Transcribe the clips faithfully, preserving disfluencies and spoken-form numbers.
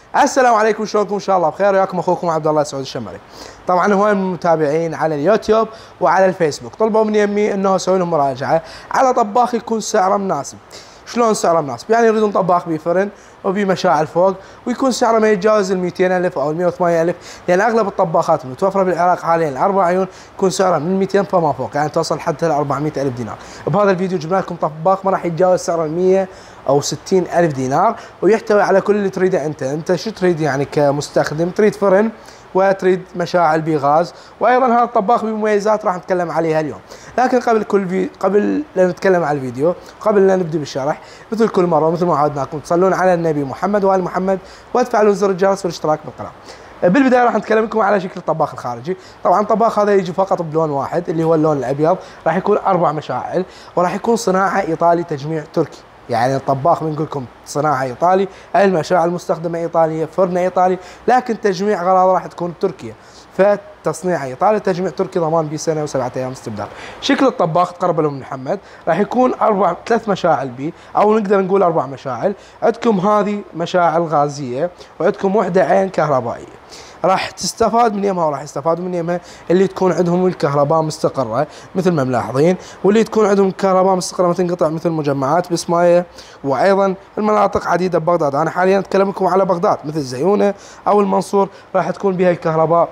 السلام عليكم، شلونكم؟ ان شاء الله بخير. وياكم اخوكم عبد الله سعود الشمري. طبعا هواي من المتابعين على اليوتيوب وعلى الفيسبوك طلبوا من يمي انه اسوي لهم مراجعه على طباخ يكون سعره مناسب. شلون سعره مناسب؟ يعني يريدون طباخ بفرن وبمشاعل فوق ويكون سعره ما يتجاوز ال مئتين ألف او ال مئة وثمانية ألف، لان اغلب الطباخات المتوفره بالعراق حاليا الاربع عيون يكون سعرها من مئتين فما فوق، يعني توصل حتى ل أربعمئة ألف دينار. بهذا الفيديو جبنا لكم طباخ ما راح يتجاوز سعره ال مئة او ستين ألف دينار، ويحتوي على كل اللي تريده انت. انت شو تريد يعني كمستخدم؟ تريد فرن وتريد مشاعل بغاز، وايضا هذا الطباخ بمميزات راح نتكلم عليها اليوم. لكن قبل كل في... قبل لا نتكلم على الفيديو، قبل لا نبدا بالشرح، مثل كل مره مثل ما عودناكم تصلون على النبي محمد وال محمد وتفعلون زر الجرس والاشتراك بالقناه. بالبدايه راح نتكلم لكم على شكل الطباخ الخارجي. طبعا الطباخ هذا يجي فقط بلون واحد اللي هو اللون الابيض، راح يكون اربع مشاعل وراح يكون صناعه ايطالي تجميع تركي. يعني الطباخ بنقول لكم صناعه ايطالي، المشاعل المستخدمه ايطاليه، فرن ايطالي، لكن تجميع اغراض راح تكون تركيا. فتصنيع ايطالي، تجميع تركي، ضمان بسنه وسبعه ايام استبدال. شكل الطباخ تقرب لهم محمد راح يكون اربع ثلاث مشاعل بي، او نقدر نقول اربع مشاعل. عندكم هذه مشاعل غازيه وعندكم وحده عين كهربائيه. راح تستفاد من يمها وراح يستفادوا من يمها اللي تكون عندهم الكهرباء مستقره مثل ما ملاحظين، واللي تكون عندهم الكهرباء مستقره ما تنقطع مثل مجمعات بسمايه، وايضا المناطق عديده ببغداد. انا حاليا اتكلم لكم على بغداد مثل زيونه او المنصور راح تكون بها الكهرباء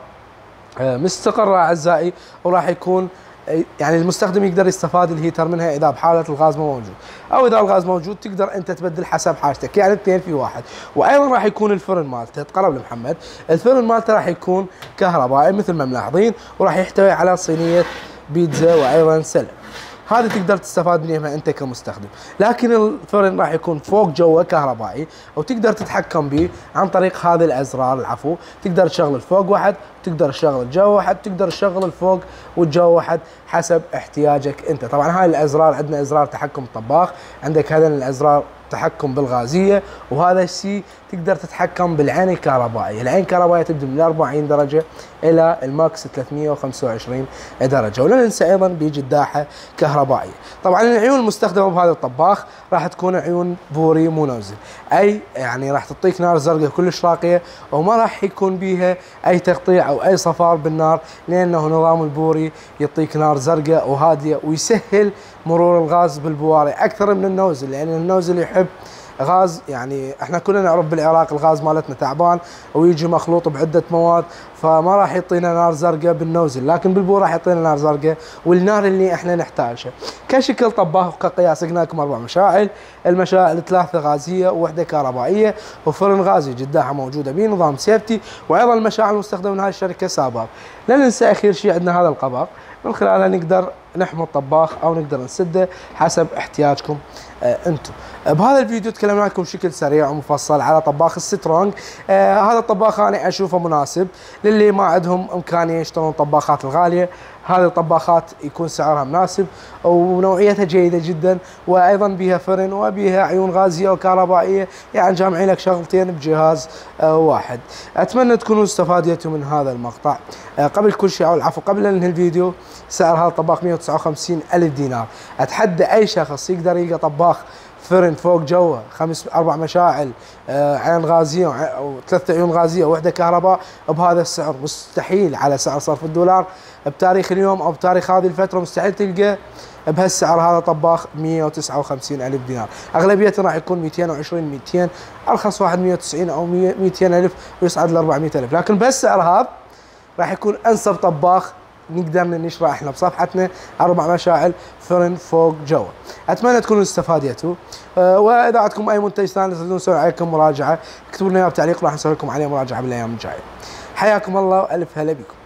مستقره اعزائي، وراح يكون يعني المستخدم يقدر يستفاد الهيتر منها اذا بحاله الغاز مو موجود، او اذا الغاز موجود تقدر انت تبدل حسب حاجتك، يعني اثنين في واحد. وايضا راح يكون الفرن مالته تقرب لمحمد، الفرن مالته راح يكون كهربائي مثل ما ملاحظين، وراح يحتوي على صينيه بيتزا وايضا سلة. هذه تقدر تستفاد منها انت كمستخدم. لكن الفرن راح يكون فوق جوه كهربائي، وتقدر تتحكم به عن طريق هذه الازرار. العفو، تقدر تشغل الفوق واحد، تقدر تشغل الجو واحد، تقدر تشغل الفوق والجو واحد حسب احتياجك انت. طبعا هاي الازرار، عندنا ازرار تحكم الطباخ، عندك هذين الازرار تحكم بالغازيه، وهذا الشيء تقدر تتحكم بالعين الكهربائيه. العين الكهربائيه تبدا من أربعين درجه الى الماكس ثلاثمئة وخمسة وعشرين درجه. ولا ننسى ايضا بيجي الداحه كهربائيه. طبعا العيون المستخدمه بهذا الطباخ راح تكون عيون بوري مونوزل، اي يعني راح تعطيك نار زرقاء كلش راقيه، وما راح يكون بيها اي تقطيع او اي صفار بالنار، لانه نظام البوري يعطيك نار زرقاء وهاديه ويسهل مرور الغاز بالبواري اكثر من النوزل، لان النوزل يحب غاز، يعني احنا كلنا نعرف بالعراق الغاز مالتنا تعبان ويجي مخلوط بعده مواد، فما راح يعطينا نار زرقاء بالنوزل، لكن بالبور راح يعطينا نار زرقاء والنار اللي احنا نحتاجها. كشكل طباخ وكقياس قلنا لكم اربع مشاعل، المشاعل ثلاثه غازيه وواحده كهربائيه، وفرن غازي جداحه موجوده به نظام سيفتي، وايضا المشاعل المستخدمه من هذه الشركه ساباب. لا ننسى اخير شيء عندنا هذا القبق، من خلاله نقدر نحمي الطباخ او نقدر نسده حسب احتياجكم آه انتم. آه بهذا الفيديو تكلمنا لكم بشكل سريع ومفصل على طباخ السترونج. آه هذا الطباخ انا اشوفه مناسب للي ما عندهم امكانيه يشترون الطباخات الغاليه. هذه الطباخات يكون سعرها مناسب ونوعيتها جيده جدا، وايضا بها فرن وبها عيون غازيه وكهربائيه، يعني جامعين لك شغلتين بجهاز آه واحد. اتمنى تكونوا استفادتوا من هذا المقطع. آه قبل كل شيء او العفو قبل ان انهي الفيديو، سعر هذا الطباخ مئة وتسعة وخمسين ألف دينار. اتحدى اي شخص يقدر يلقى طباخ فرن فوق جوه خمس اربع مشاعل آه عين غازيه وثلاث عيون غازيه ووحده كهرباء بهذا السعر. مستحيل على سعر صرف الدولار بتاريخ اليوم او بتاريخ هذه الفتره، مستحيل تلقى بهالسعر هذا طباخ مئة وتسعة وخمسين ألف دينار. اغلبيته راح يكون مئتين وعشرين مئتين، ارخص واحد مئة وتسعين او مئتين ألف ويصعد ل أربعمئة ألف، لكن بهالسعر هذا راح يكون انسب طباخ نقدر نشرح احنا بصفحتنا اربع مشاعل فرن فوق جوا. اتمنى تكونوا استفادتوا. أه واذا عندكم اي منتج ثاني تريدون نسوي عليكم مراجعه اكتبوا لنا اياه بتعليق، راح نسوي لكم عليه مراجعه بالايام الجايه. حياكم الله والف هلا بكم.